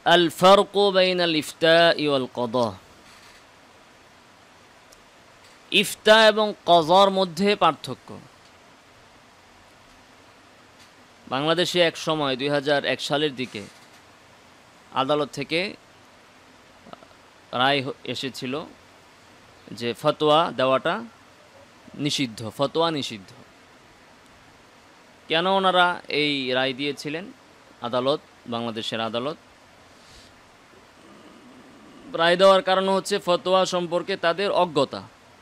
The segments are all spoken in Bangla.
আল ফারকু বাইনাল ইফতাই ওয়াল কদা। ইফতা এবং কযার মধ্যে পার্থক্য। বাংলাদেশে এক সময় 2001 সালের দিকে আদালত থেকে রায় এসেছিল যে ফতোয়া দেওয়াটা নিষিদ্ধ, ফতোয়া নিষিদ্ধ। কেন ওনারা এই রায় দিয়েছিলেন? আদালত, বাংলাদেশের আদালত রায় দেওয়ার কারণ হচ্ছে ফতোয়া সম্পর্কে তাদের অজ্ঞতা।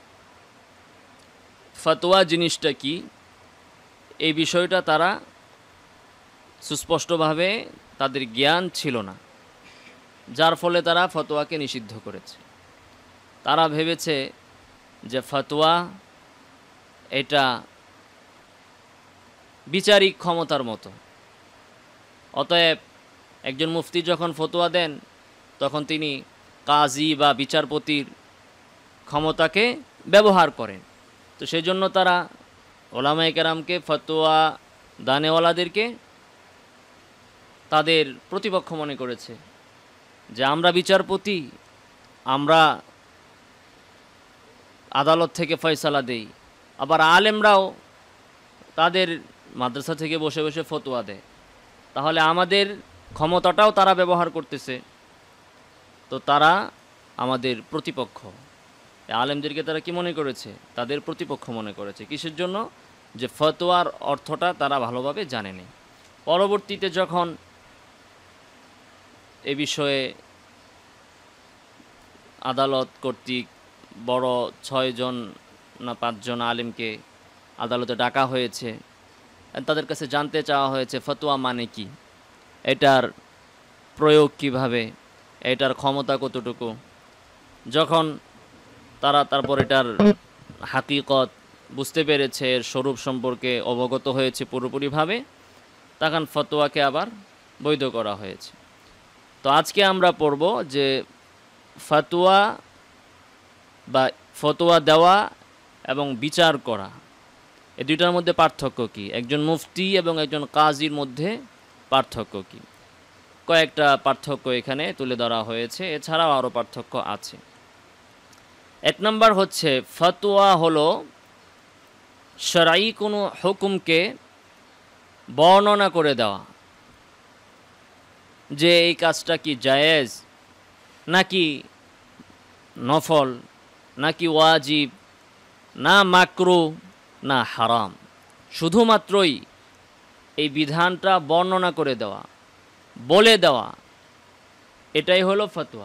ফতোয়া জিনিসটা কি এই বিষয়টা তারা সুস্পষ্টভাবে তাদের জ্ঞান ছিল না, যার ফলে তারা ফতোয়াকে নিষিদ্ধ করেছে। তারা ভেবেছে যে ফতোয়া এটা বিচারিক ক্ষমতার মতো, অতএব একজন মুফতি যখন ফতোয়া দেন তখন তিনি কাজী বা বিচারপতির ক্ষমতাকে ব্যবহার করেন। তো সেই জন্য তারা ওলামায়ে কেরামকে, ফতোয়া দানেওয়ালাদেরকে তাদের প্রতিপক্ষ মনে করেছে যে আমরা বিচারপতি, আমরা আদালত থেকে ফয়সালা দেই। আবার আলেমরাও তাদের মাদ্রাসা থেকে বসে বসে ফতোয়া দেয়, তাহলে আমাদের ক্ষমতাটাও তারা ব্যবহার করতেছে, তো তারা আমাদের প্রতিপক্ষ। আলেমদেরকে তারা কি মনে করেছে? তাদের প্রতিপক্ষ মনে করেছে। কিসের জন্য? যে ফতোয়ার অর্থটা তারা ভালোভাবে জানেনি। পরবর্তীতে যখন এ বিষয়ে আদালত কর্তৃক বড় 6 জন না 5 জন আলেমকে আদালতে ডাকা হয়েছে, তাদের কাছে জানতে চাওয়া হয়েছে ফতোয়া মানে কি, এটার প্রয়োগ কিভাবে, এটার ক্ষমতা কতটুকু। যখন তারা তারপর এটার হাকিকত বুঝতে পেরেছে, এর স্বরূপ সম্পর্কে অবগত হয়েছে পুরোপুরিভাবে, তখন ফতোয়াকে আবার বৈধ করা হয়েছে। তো আজকে আমরা পড়ব যে ফতোয়া বা ফতোয়া দেওয়া এবং বিচার করা, এই দুইটার মধ্যে পার্থক্য কি, একজন মুফতি এবং একজন কাজীর মধ্যে পার্থক্য কি। কয়েকটা পার্থক্য এখানে তুলে ধরা হয়েছে, এছাড়াও আরও পার্থক্য আছে। 1 নম্বর হচ্ছে ফতোয়া হলো শরঈ কোনো হুকুমকে বর্ণনা করে দেওয়া, যে এই কাজটা কি জায়েজ নাকি নফল, নাকি ওয়াজিব, না মাকরুহ, না হারাম, শুধুমাত্রই এই বিধানটা বর্ণনা করে দেওয়া, বলে দেওয়া, এটাই হলো ফতোয়া।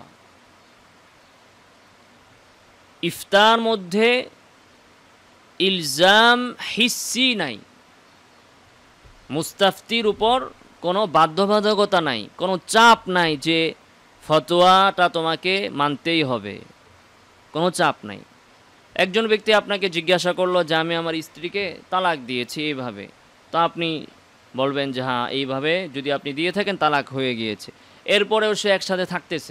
ইফতার মধ্যে ইলজাম হিসি নাই, মুস্তাফতির উপর কোনো বাধ্যবাধকতা নাই, কোনো চাপ নাই যে ফতোয়াটা তোমাকে মানতেই হবে, কোনো চাপ নাই। একজন ব্যক্তি আপনাকে জিজ্ঞাসা করলো যে আমি আমার স্ত্রীকে তালাক দিয়েছি এইভাবে, তো আপনি বলবেন যে হ্যাঁ এইভাবে যদি আপনি দিয়ে থাকেন তালাক হয়ে গিয়েছে। এরপরেও সে একসাথে থাকতেছে,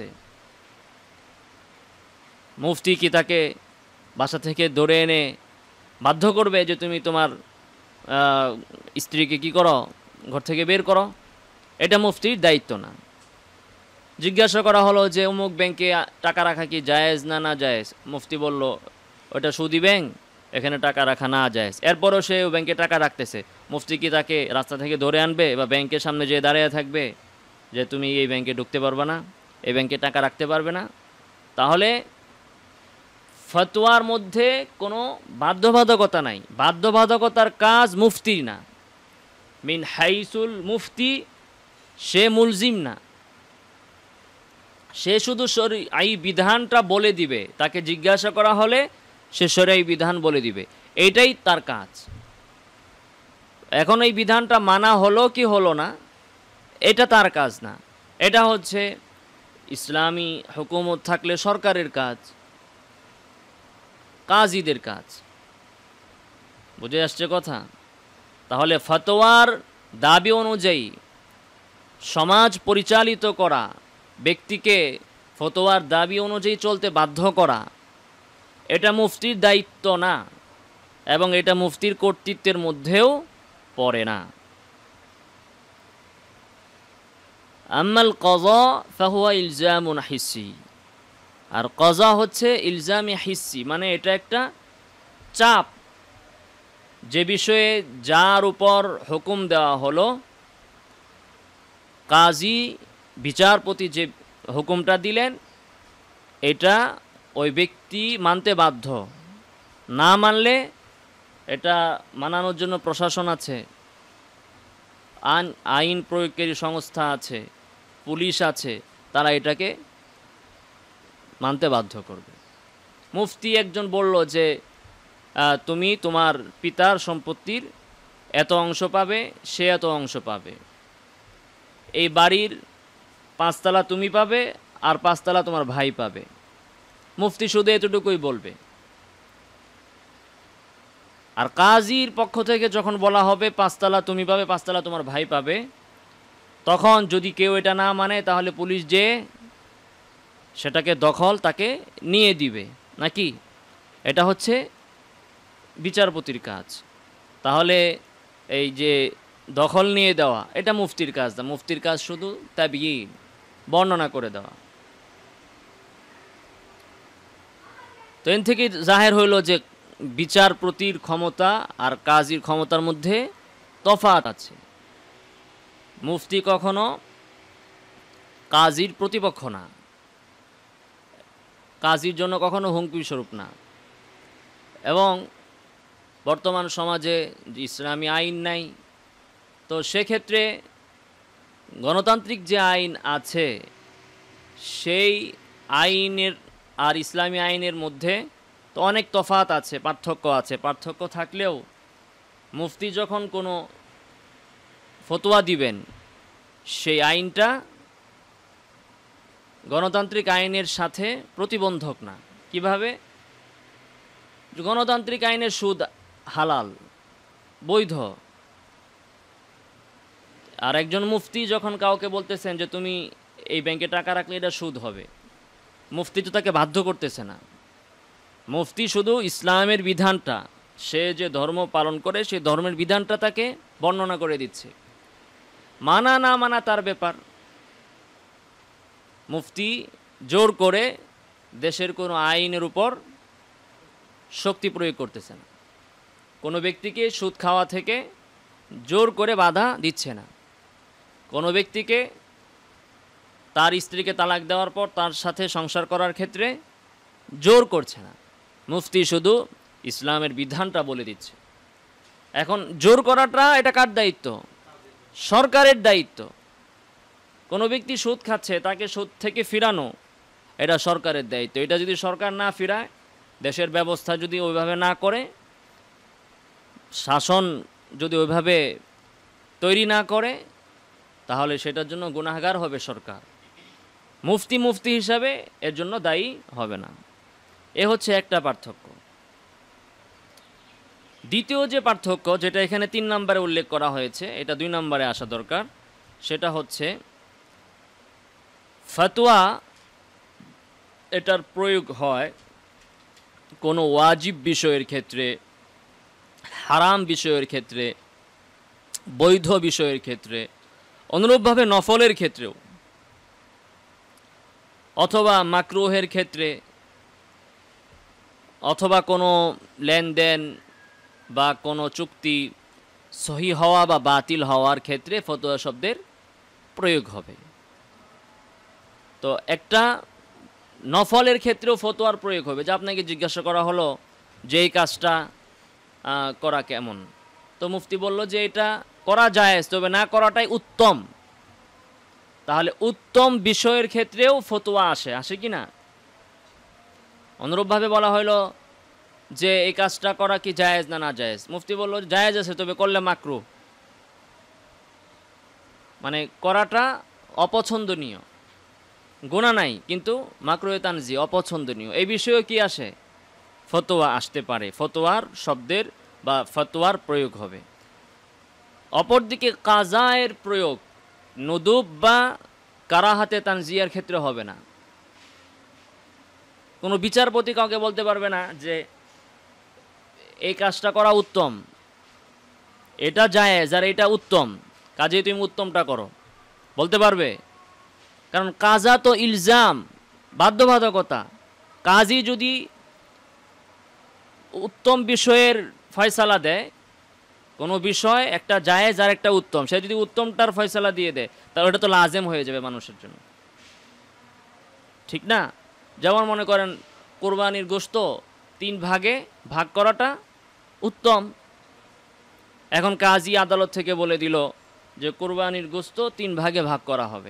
মুফতি কি তাকে বাসা থেকে ধরে এনে বাধ্য করবে যে তুমি তোমার স্ত্রীকে কি করো, ঘর থেকে বের করো? এটা মুফতির দায়িত্ব না। জিজ্ঞাসা করা হলো যে অমুক ব্যাংকে টাকা রাখা কি জায়েজ না না জায়েজ, মুফতি বলল ওটা সুদি ব্যাংক, এখানে টাকা রাখা না জায়েজ। এরপরও সে ওই ব্যাংকে টাকা রাখতেছে, মুফতি কি তাকে রাস্তা থেকে ধরে আনবে বা ব্যাংকের সামনে যেয়ে দাঁড়িয়ে থাকবে যে তুমি এই ব্যাংকে ঢুকতে পারবে না, এই ব্যাংকে টাকা রাখতে পারবে না? তাহলে ফতোয়ার মধ্যে কোনো বাধ্যবাধকতা নাই, বাধ্যবাধকতার কাজ মুফতির না। মিন হাইসুল মুফতি, সে মুলজিম না, সে শুধু শরঈ বিধানটা বলে দিবে, তাকে জিজ্ঞাসা করা হলে সে শরঈ বিধান বলে দিবে, এইটাই তার কাজ। এখন এই বিধানটা মানা হলো কি হলো না এটা তার কাজ না, এটা হচ্ছে ইসলামী হুকুমত থাকলে সরকারের কাজ, কাজীদের কাজ। বুঝে আসছে কথা? তাহলে ফতোয়ার দাবি অনুযায়ী সমাজ পরিচালিত করা, ব্যক্তিকে ফতোয়ার দাবি অনুযায়ী চলতে বাধ্য করা, এটা মুফতির দায়িত্ব না, এবং এটা মুফতির কর্তৃত্বের মধ্যেও পড়ে না। আম্মাল কযা ফাহুয়া ইলজামুন হিসসি, আর কযা হচ্ছে ইলজামে হিসসি, মানে এটা একটা চাপ, যে বিষয়ে যার উপর হুকুম দেওয়া হলো, কাজী বিচারপতি যে হুকুমটা দিলেন এটা ওই ব্যক্তি মানতে বাধ্য, না মানলে এটা মানানোর জন্য প্রশাসন আছে, আইন প্রয়োগকারী সংস্থা আছে, পুলিশ আছে, তারা এটাকে মানতে বাধ্য করবে। মুফতি একজন বলল যে তুমি তোমার পিতার সম্পত্তির এত অংশ পাবে, সে এত অংশ পাবে, এই বাড়ির 5 তলা তুমি পাবে আর 5 তলা তোমার ভাই পাবে। মুফতি শুধু এতটুকুই বলবে। আর কাজীর পক্ষ থেকে যখন বলা হবে 5 তলা তুমি পাবে, 5 তলা তোমার ভাই পাবে, তখন যদি কেউ এটা না মানে তাহলে পুলিশ যে সেটাকে দখল তাকে নিয়ে দিবে নাকি? এটা হচ্ছে বিচারপতির কাজ। তাহলে এই যে দখল নিয়ে দেওয়া এটা মুফতির কাজ না, মুফতির কাজ শুধু তাবয়ীন, বর্ণনা করে দেওয়া। তো এর থেকে জাহের হইল যে বিচারপতির ক্ষমতা আর কাজীর ক্ষমতার মধ্যে তফাৎ আছে। মুফতি কখনো কাজীর প্রতিপক্ষ না, কাজীর জন্য কখনো হুমকি স্বরূপ না। এবং বর্তমান সমাজে ইসলামী আইন নাই, তো সেক্ষেত্রে গণতান্ত্রিক যে আইন আছে সেই আইনের আর ইসলামী আইনের মধ্যে তো অনেক তফাৎ আছে, পার্থক্য আছে। পার্থক্য থাকলেও মুফতি যখন কোনো ফতোয়া দিবেন সেই আইনটা গণতান্ত্রিক আইনের সাথে প্রতিবন্ধক না। কিভাবে? গণতান্ত্রিক আইনের সুদ হালাল, বৈধ, আর একজন মুফতি যখন কাউকে বলতেছেন যে তুমি এই ব্যাংকে টাকা রাখলে এটা সুদ হবে, মুফতি তো তাকে বাধ্য করতেছে না। মুফতি শুধু ইসলামের বিধানটা, সে যে ধর্ম পালন করে সেই ধর্মের বিধানটা তাকে বর্ণনা করে দিচ্ছে। মানা না মানা তার ব্যাপার। মুফতি জোর করে দেশের কোনো আইনের উপর শক্তি প্রয়োগ করতেছে না, কোনো ব্যক্তিকে সুদ খাওয়া থেকে জোর করে বাধা দিচ্ছে না, কোনো ব্যক্তিকে তার স্ত্রীকে তালাক দেওয়ার পর তার সাথে সংসার করার ক্ষেত্রে জোর করছে না। মুফতি শুধু ইসলামের বিধানটা বলে দিচ্ছে। এখন জোর করাটা এটা কার দায়িত্ব? সরকারের দায়িত্ব। কোনো ব্যক্তি সুদ খাচ্ছে, তাকে সুদ থেকে ফিরানো এটা সরকারের দায়িত্ব। এটা যদি সরকার না ফিরায়, দেশের ব্যবস্থা যদি ওইভাবে না করে, শাসন যদি ওইভাবে তৈরি না করে, তাহলে সেটার জন্য গুনাহগার হবে সরকার। মুফতি মুফতি হিসাবে এর জন্য দায়ী হবে না। এ হচ্ছে একটা পার্থক্য। দ্বিতীয় যে পার্থক্য, যেটা এখানে 3 নম্বরে উল্লেখ করা হয়েছে, এটা 2 নম্বরে আসা দরকার, সেটা হচ্ছে ফতোয়া এটার প্রয়োগ হয় কোনো ওয়াজিব বিষয়ের ক্ষেত্রে, হারাম বিষয়ের ক্ষেত্রে, বৈধ বিষয়ের ক্ষেত্রে, অনুরূপভাবে নফলের ক্ষেত্রেও, অথবা মাকরুহের ক্ষেত্রে, অথবা কোনো লেনদেন বা কোনো চুক্তি সহি হওয়া বা বাতিল হওয়ার ক্ষেত্রে ফতোয়া শব্দের প্রয়োগ হবে। তো একটা নফলের ক্ষেত্রেও ফতোয়ার প্রয়োগ হবে, যে আপনাকে জিজ্ঞাসা করা হলো যে এই কাজটা করা কেমন, তো মুফতি বলল যে এটা করা জায়েজ, তবে না করাটাই উত্তম। তাহলে উত্তম বিষয়ের ক্ষেত্রেও ফতোয়া আসে কি না? অনুরূপভাবে বলা হলো যে এই কাজটা করা কি জায়েজ না না জায়েজ, মুফতি বলল জায়েজ আছে, তবে করলে মাকরুহ, মানে করাটা অপছন্দনীয়, গুনাহ নাই কিন্তু মাকরুহে তানজি, অপছন্দনীয়। এই বিষয়েও কি আসে? ফতোয়া আসতে পারে, ফতোয়ার শব্দের বা ফতোয়ার প্রয়োগ হবে। অপরদিকে কাজায়ের প্রয়োগ নুদুব বা কারাহাতে তানজিয়ার ক্ষেত্রে হবে না। কোনো বিচারপতি কাউকে বলতে পারবে না যে এই কাজটা করা উত্তম, এটা জায়েজ আর এটা উত্তম, কাজেই তুমি উত্তমটা করো, বলতে পারবে? কারণ কাজা তো ইলজাম, বাধ্যবাধকতা। কাজী যদি উত্তম বিষয়ের ফয়সালা দেয়, কোনো বিষয় একটা জায়েজ আর একটা উত্তম, সে যদি উত্তমটার ফয়সালা দিয়ে দেয় তাহলে ওটা তো লাজেম হয়ে যাবে মানুষের জন্য, ঠিক না? যেমন মনে করেন কোরবানির গোশত 3 ভাগে ভাগ করাটা উত্তম। এখন কাজী আদালত থেকে বলে দিল যে কোরবানির গোশত 3 ভাগে ভাগ করা হবে,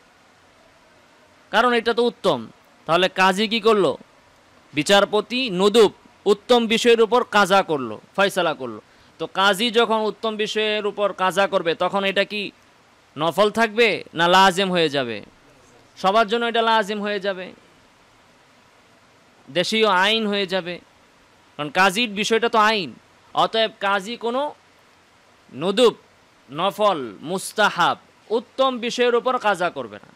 কারণ এটা তো উত্তম। তাহলে কাজী কি করলো? বিচারপতি নুদুব উত্তম বিষয়ের উপর কাজা করলো, ফয়সালা করলো। তো কাজী যখন উত্তম বিষয়ের উপর কাজা করবে তখন এটা কি নফল থাকবে না লাজিম হয়ে যাবে? সবার জন্য এটা লাজিম হয়ে যাবে, দেশীয় আইন হয়ে যাবে, কারণ কাজীর বিষয়টা তো আইন। অতএব কাজী কোনো নুদুব, নফল, মুস্তাহাব উত্তম বিষয়ের উপর কাজা করবে না।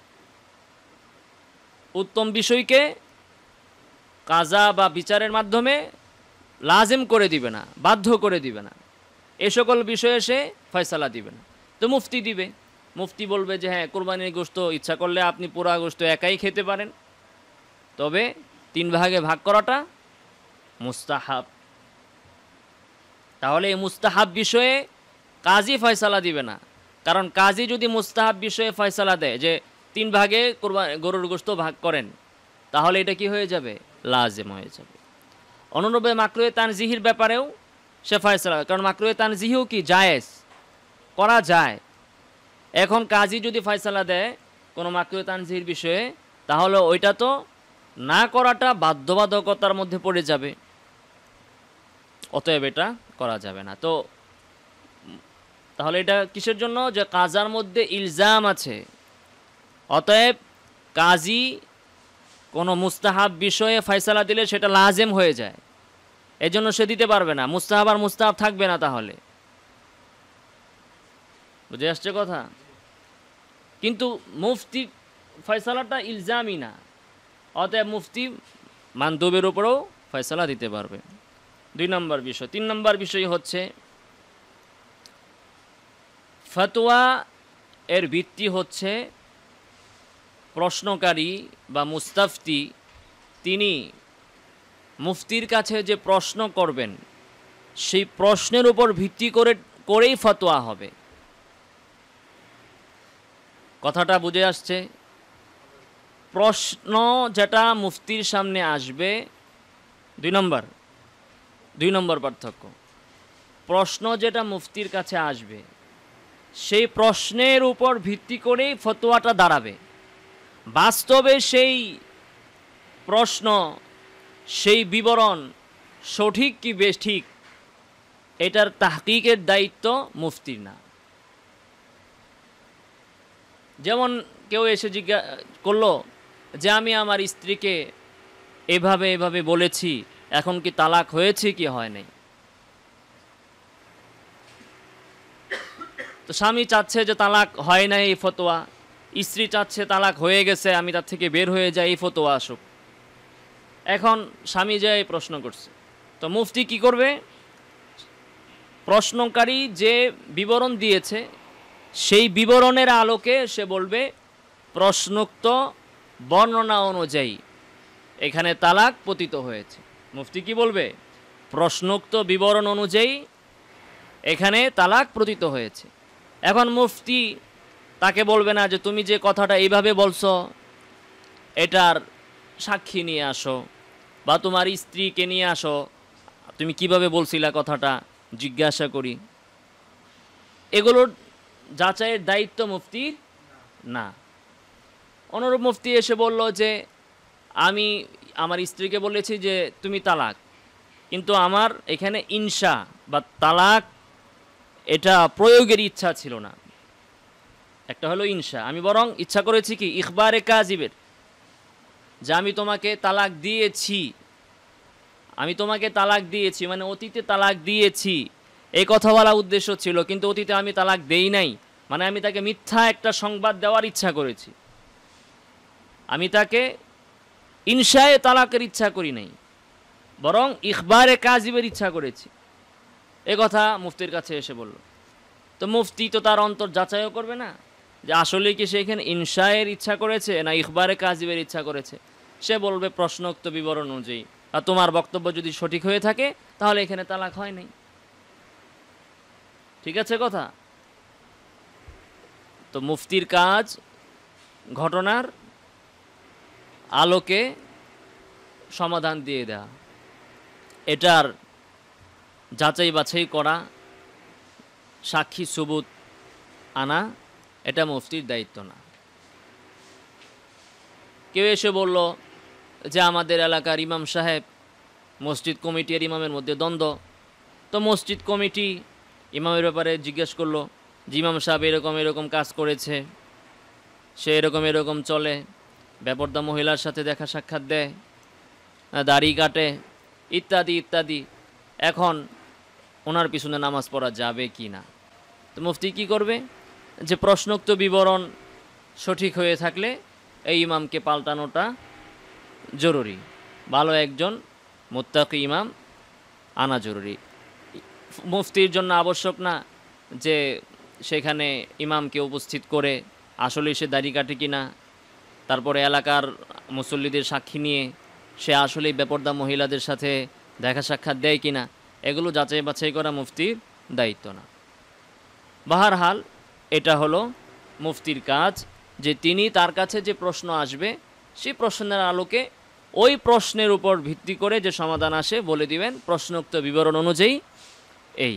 উত্তম বিষয়কে কাজা বা বিচারের মাধ্যমে লাজিম করে দিবে না, বাধ্য করে দিবে না। এ সকল বিষয়ে সে ফয়সালা দিবে না। তো মুফতি দিবে, মুফতি বলবে যে হ্যাঁ, কোরবানির গোশত ইচ্ছা করলে আপনি পুরা গোশত একাই খেতে পারেন, তবে 3 ভাগে ভাগ করাটা মুস্তাহাব। তাহলে এই মুস্তাহাব বিষয়ে কাজী ফয়সালা দিবে না, কারণ কাজী যদি মুস্তাহাব বিষয়ে ফয়সালা দেয় যে 3 ভাগে গরুর গোশত ভাগ করেন, তাহলে এটা কি হয়ে যাবে? লাজিম হয়ে যাবে। অনুরূপে মাকরুহে তানজিহির ব্যাপারেও সে ফয়সালা, কারণ মাকরুহে তানজিহিও কি জায়েজ, করা যায়। এখন কাজী যদি ফয়সালা দেয় কোনো মাকরুহে তানজিহির বিষয়ে, তাহলে ওইটা তো না করাটা বাধ্যবাধকতার মধ্যে পড়ে যাবে, অতএব এটা করা যাবে না। তো তাহলে এটা কিসের জন্য? যে কাজার মধ্যে ইলজাম আছে। অতএব কাজী কোনো মুস্তাহাব বিষয়ে ফয়সালা দিলে সেটা লাজেম হয়ে যায়, এজন্য সে দিতে পারবে না। মুস্তাহাব আর মুস্তাহাব থাকবে না, তাহলে বুঝে আসছে কথা? কিন্তু মুফতি ফয়সালাটা ইলজামই না, অতএব মুফতি মানদুবের উপরেও ফয়সালা দিতে পারবে। 2 নম্বর বিষয়। 3 নম্বর বিষয় হচ্ছে ফতোয়া এর ভিত্তি হচ্ছে প্রশ্নকারী বা মুস্তাফতি তিনি মুফতির কাছে যে প্রশ্ন করবেন সেই প্রশ্নের উপর ভিত্তি করেই ফতোয়া হবে। কথাটা বুঝে আসছে? প্রশ্ন যেটা মুফতির সামনে আসবে, 2 নম্বর পার্থক্য। প্রশ্ন যেটা মুফতির কাছে আসবে সেই প্রশ্নের উপর ভিত্তি করেই ফতোয়াটা দাঁড়াবে। বাস্তবে সেই প্রশ্ন, সেই বিবরণ সঠিক কি বেঠিক, এটার তাহকিকের দায়িত্ব মুফতির না। যেমন কেউ এসে জিজ্ঞাসা করলো যে আমি আমার স্ত্রীকে এভাবে এভাবে বলেছি, এখন কি তালাক হয়েছে কি হয় নাই? তো স্বামী চাচ্ছে যে তালাক হয় নাই এই ফতোয়া, স্ত্রী চাচ্ছে তালাক হয়ে গেছে, আমি তার থেকে বের হয়ে যাই, এই ফতোয়া আসুক। এখন স্বামী যে প্রশ্ন করছে, তো মুফতি কি করবে? প্রশ্নকারী যে বিবরণ দিয়েছে সেই বিবরণের আলোকে সে বলবে প্রশ্নোক্ত বর্ণনা অনুযায়ী এখানে তালাক পতিত হয়েছে। মুফতি কি বলবে? প্রশ্নোক্ত বিবরণ অনুযায়ী এখানে তালাক পতিত হয়েছে। এখন মুফতি তাকে বলবে না যে তুমি যে কথাটা এইভাবে বলছো এটার সাক্ষী নিয়ে আসো, বা তোমার স্ত্রীকে নিয়ে আসো, তুমি কিভাবে বলছিলা কথাটা জিজ্ঞাসা করি। এগুলোর যাচাইয়ের দায়িত্ব মুফতির না। অনুরূপ মুফতি এসে বলল যে আমি আমার স্ত্রীকে বলেছি যে তুমি তালাক, কিন্তু আমার এখানে ইনশা বা তালাক এটা প্রয়োগের ইচ্ছা ছিল না। একটা হলো ইনশা, আমি বরং ইচ্ছা করেছি কি ইখবারে কাজিবের, যে আমি তোমাকে তালাক দিয়েছি, আমি তোমাকে তালাক দিয়েছি মানে অতীতে তালাক দিয়েছি, এই কথা বলা উদ্দেশ্য ছিল, কিন্তু অতীতে আমি তালাক দেই নাই, মানে আমি তাকে মিথ্যা একটা সংবাদ দেওয়ার ইচ্ছা করেছি, আমি তাকে ইনশায়ে তালাকের ইচ্ছা করি নাই, বরং ইখবারে কাজিবের ইচ্ছা করেছি। এ কথা মুফতির কাছে এসে বলল। তো মুফতি তো তার অন্তর যাচাইও করবে না, যে আসলে কি সে এখানে ইনশায়ের ইচ্ছা করেছে না ইখবারে কাজিবের ইচ্ছা করেছে, সে বলবে প্রশ্নোক্ত বিবরণ অনুযায়ী। আর তোমার বক্তব্য যদি সঠিক হয়ে থাকে তাহলে এখানে তালাক হয় নাই। ঠিক আছে কথা? তো মুফতির কাজ ঘটনার আলোকে সমাধান দিয়ে দেয়া, এটার যাচাই বাছাই করা, সাক্ষী সুবুত আনা, এটা মুফতির দায়িত্ব না। কেউ এসে বলল যে আমাদের এলাকার ইমাম সাহেব মসজিদ কমিটি আর ইমামের মধ্যে দ্বন্দ্ব, তো মসজিদ কমিটি ইমামের ব্যাপারে জিজ্ঞেস করলো যে ইমাম সাহেব এরকম এরকম কাজ করেছে, সে এরকম এরকম চলে, বেপরদা মহিলার সাথে দেখা সাক্ষাৎ দেয়, দাড়ি কাটে, ইত্যাদি ইত্যাদি। এখন ওনার পিছনে নামাজ পড়া যাবে কি না? তো মুফতি কি করবে? যে প্রশ্নোক্ত বিবরণ সঠিক হয়ে থাকলে এই ইমামকে পাল্টানোটা জরুরি, ভালো একজন মুত্তাকি ইমাম আনা জরুরি। মুফতির জন্য আবশ্যক না যে সেখানে ইমামকে উপস্থিত করে আসলে সে দাড়ি কাটে কিনা, তারপরে এলাকার মুসল্লিদের সাক্ষী নিয়ে সে আসলেই বেপরদা মহিলাদের সাথে দেখা সাক্ষাৎ দেয় কিনা, এগুলো যাচাই বাছাই করা মুফতির দায়িত্ব না। বাহারহাল এটা হলো মুফতির কাজ, যে তিনি তার কাছে যে প্রশ্ন আসবে সেই প্রশ্নের আলোকে ওই প্রশ্নের উপর ভিত্তি করে যে সমাধান আসে বলে দিবেন প্রশ্নোক্ত বিবরণ অনুযায়ী এই।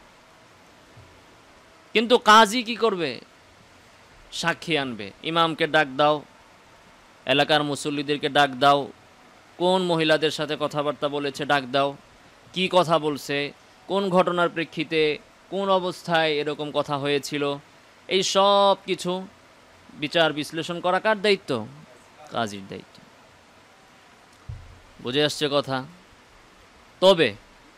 কিন্তু কাজী কি করবে? সাক্ষী আনবে, ইমামকে ডাক দাও, এলাকার মুসল্লিদেরকে ডাক দাও, কোন মহিলাদের সাথে কথাবার্তা বলেছে ডাক দাও, কি কথা বলছে, কোন ঘটনার প্রেক্ষিতে, কোন অবস্থায় এরকম কথা হয়েছিল, এই সব কিছু বিচার বিশ্লেষণ করা কার দায়িত্ব? কাজীর দায়িত্ব। বুঝে আসছে কথা? তবে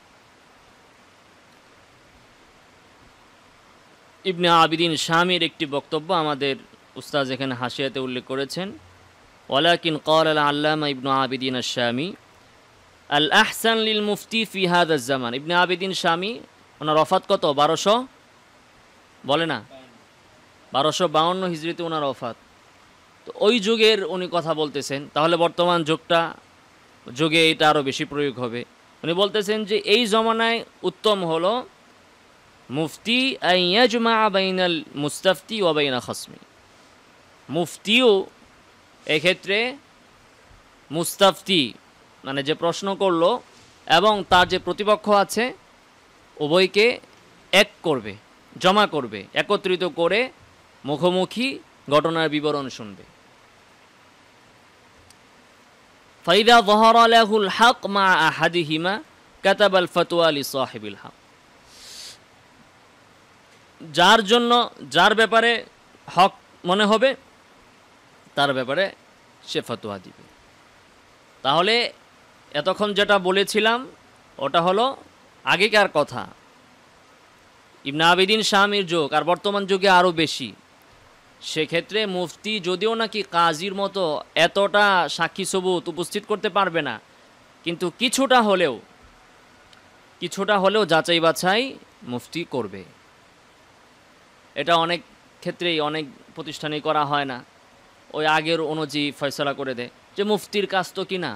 ইবনে আবিদিন শামীর একটি বক্তব্য আমাদের উস্তাদ এখানে হাসিয়াতে উল্লেখ করেছেন, ওয়ালাকিন ক্বাল আল আল্লামা ইবনে আবিদিন আশ-শামী আল আহসান লিল মুফতি ফি হাযা জামান। ইবনে আবিদিন শামী, ওনার ওফাত কত? 1200 বলে না, 1252 হিজরিতে ওনার ওফাত। তো ওই যুগের উনি কথা বলতেছেন, তাহলে বর্তমান যুগে এটা আরও বেশি প্রয়োগ হবে। উনি বলতেছেন যে এই জমানায় উত্তম হলো মুফতি আইয়াজমা বাইনাল মুস্তাফতি ওয়া বাইনা খাসমি। মুফতিও এক্ষেত্রে মুস্তাফতি মানে যে প্রশ্ন করলো এবং তার যে প্রতিপক্ষ আছে উভয়কে এক করবে, জমা করবে, একত্রিত করে মুখোমুখি ঘটনার বিবরণ শুনবে। ফাইদা যাহারা লাহুল হক মা আহাদিহিমা কাতাবাল ফাতওয়া লিসাহিবিল হক। যার জন্য যার ব্যাপারে হক মনে হবে তার ব্যাপারে সে ফতোয়া দিবে। তাহলে এতক্ষণ যেটা বলেছিলাম ওটা হলো আগেকার কথা, ইবনে আবিদিন শামীর যুগ, আর বর্তমান যুগে আরও বেশি। সেক্ষেত্রে মুফতি যদিও নাকি কাজীর মতো এতটা সাক্ষী সবুত উপস্থিত করতে পারবে না, কিন্তু কিছুটা হলেও যাচাই বাছাই মুফতি করবে। এটা অনেক ক্ষেত্রেই অনেক প্রতিষ্ঠানেই করা হয় না, ওই আগের অনুযায়ী ফয়সালা করে দেয় যে মুফতির কাজ তো কিনা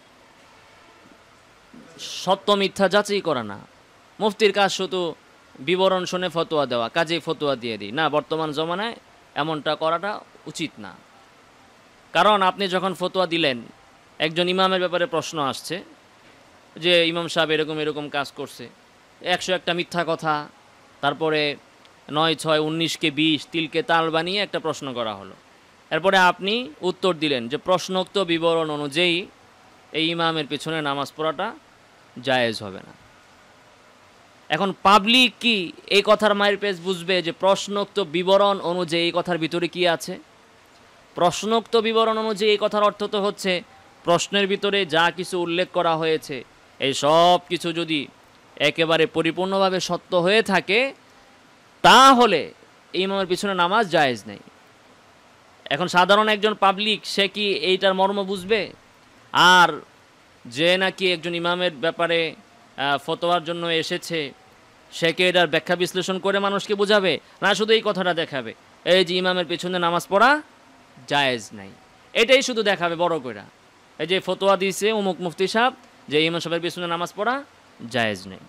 সত্য মিথ্যা যাচাই করা না, মুফতির কাজ শুধু বিবরণ শুনে ফতোয়া দেওয়া, কাজেই ফতোয়া দিয়ে দিই না। বর্তমান জমানায় এমনটা করাটা উচিত না। কারণ আপনি যখন ফতোয়া দিলেন, একজন ইমামের ব্যাপারে প্রশ্ন আসছে যে ইমাম সাহেব এরকম এরকম কাজ করছে, 101টা মিথ্যা কথা, তারপরে 9, 6, 19কে 20 তিলকে তাল বানিয়ে একটা প্রশ্ন করা হলো। এরপরে আপনি উত্তর দিলেন যে প্রশ্নোক্ত বিবরণ অনুযায়ী এই ইমামের পেছনে নামাজ পড়াটা জায়েজ হবে না। এখন পাবলিক কি এই কথার মায়ের পেজ বুঝবে যে প্রশ্নোক্ত বিবরণ অনুযায়ী এই কথার ভিতরে কি আছে? প্রশ্নোক্ত বিবরণ অনুযায়ী এই কথার অর্থ তো হচ্ছে প্রশ্নের ভিতরে যা কিছু উল্লেখ করা হয়েছে এই সব কিছু যদি একেবারে পরিপূর্ণভাবে সত্য হয়ে থাকে তাহলে এই ইমামের পিছনে নামাজ জায়েজ নেই। এখন সাধারণ একজন পাবলিক সে কি এইটার মর্ম বুঝবে? আর যে নাকি একজন ইমামের ব্যাপারে ফতোয়ার জন্য এসেছে সে কি এটার ব্যাখ্যা বিশ্লেষণ করে মানুষকে বোঝাবে, না শুধু এই কথাটা দেখাবে? এই যে ইমামের পেছনে নামাজ পড়া জায়েজ নাই, এটাই শুধু দেখাবে বড় কইরা। এই যে ফতোয়া দিয়েছে অমুক মুফতি সাহেব যে ইমাম সাহেবের পেছনে নামাজ পড়া জায়েজ নেই,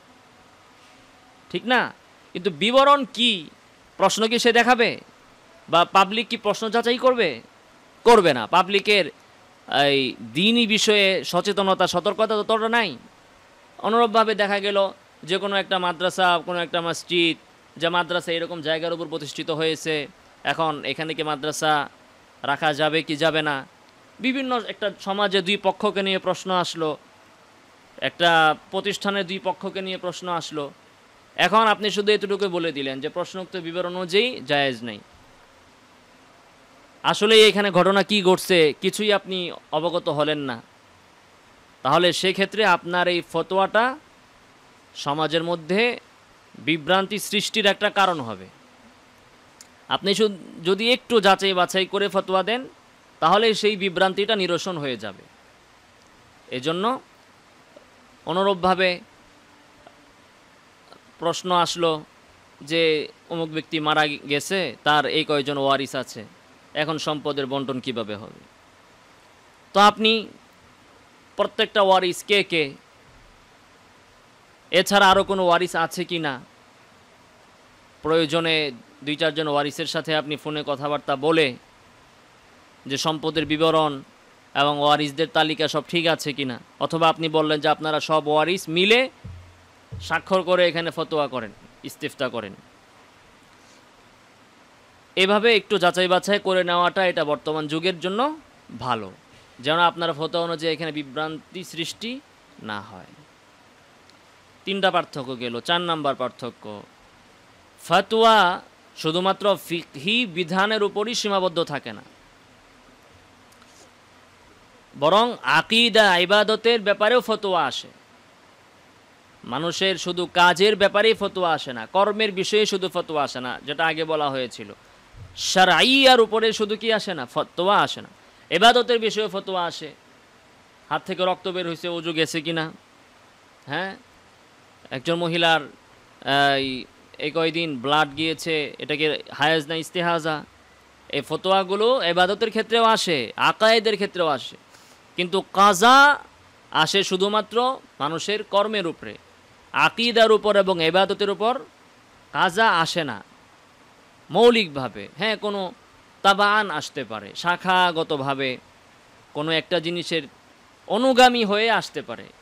ঠিক না? কিন্তু বিবরণ কি, প্রশ্ন কি সে দেখাবে? বা পাবলিক কি প্রশ্ন যাচাই করবে? করবে না। পাবলিকের এই দিনই বিষয়ে সচেতনতা সতর্কতা ততটা নাই। অনুরূপভাবে দেখা গেল যে কোনো একটা মাদ্রাসা, কোনো একটা মসজিদ, যে মাদ্রাসা এরকম জায়গার উপর প্রতিষ্ঠিত হয়েছে, এখন এখানে কি মাদ্রাসা রাখা যাবে কি যাবে না, বিভিন্ন একটা সমাজে দুই পক্ষকে নিয়ে প্রশ্ন আসলো, একটা প্রতিষ্ঠানের দুই পক্ষকে নিয়ে প্রশ্ন আসলো। এখন আপনি শুধু এতটুকু বলে দিলেন যে প্রশ্নোক্ত বিবরণ অনুযায়ী জায়েজ নেই। আসলে এখানে ঘটনা কি ঘটছে কিছুই আপনি অবগত হলেন না, তাহলে সেক্ষেত্রে আপনার এই ফতোয়াটা সমাজের মধ্যে বিভ্রান্তি সৃষ্টির একটা কারণ হবে। আপনি যদি একটু যাচাই বাছাই করে ফতোয়া দেন তাহলে সেই বিভ্রান্তিটা নিরসন হয়ে যাবে। এজন্য অনুরূপভাবে প্রশ্ন আসলো যে অমুক ব্যক্তি মারা গেছে, তার এই কয়জন ওয়ারিস আছে, এখন সম্পদের বন্টন কিভাবে হবে? তো আপনি প্রত্যেকটা ওয়ারিস কে কে, এছাড়া আরও কোনো ওয়ারিস আছে কি না, প্রয়োজনে 2-4 জন ওয়ারিসের সাথে আপনি ফোনে কথাবার্তা বলে যে সম্পদের বিবরণ এবং ওয়ারিসদের তালিকা সব ঠিক আছে কি না, অথবা আপনি বললেন যে আপনারা সব ওয়ারিস মিলে স্বাক্ষর করে এখানে ফতোয়া করেন, ইস্তিফতা করেন। এভাবে একটু যাচাই বাছাই করে নেওয়াটা এটা বর্তমান যুগের জন্য ভালো, যেন আপনার ফতোয়া অনুযায়ী এখানে বিভ্রান্তি সৃষ্টি না হয়। 3টা পার্থক্য গেল। 4 নাম্বার পার্থক্য, ফতোয়া শুধুমাত্র ফিকহি বিধানের উপরই সীমাবদ্ধ থাকে না, বরং আকীদা ইবাদতের ব্যাপারেও ফতোয়া আসে। মানুষের শুধু কাজের ব্যাপারেই ফতোয়া আসে না, কর্মের বিষয়ে শুধু ফতোয়া আসে না, যেটা আগে বলা হয়েছিল। শারঈয়ার উপরে শুধু কি আসে না, ফতোয়া আসে না, ইবাদতের বিষয়ে ফতোয়া আসে। হাত থেকে রক্ত বের হয়েছে, ওযু গেছে কিনা, হ্যাঁ, একজন মহিলার এই কয়দিন ব্লাড গিয়েছে, এটাকে হায়েজ না ইস্তেহাজা, এই ফতোয়াগুলো ইবাদতের ক্ষেত্রেও আসে, আকায়েদের ক্ষেত্রেও আসে। কিন্তু কাজা আসে শুধুমাত্র মানুষের কর্মের উপরে, আকীদার উপর এবং ইবাদতের উপর কাজা আসে না মৌলিকভাবে। হ্যাঁ, কোনো তাবান আসতে পারে, শাখাগতভাবে কোনো একটা জিনিসের অনুগামী হয়ে আসতে পারে,